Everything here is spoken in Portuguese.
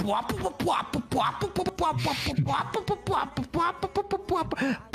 Pouah, pouah, pouah, pouah, pouah, pouah, pouah, pouah, pouah, pouah, pouah, pouah, pouah, pouah, pouah, pouah, pouah.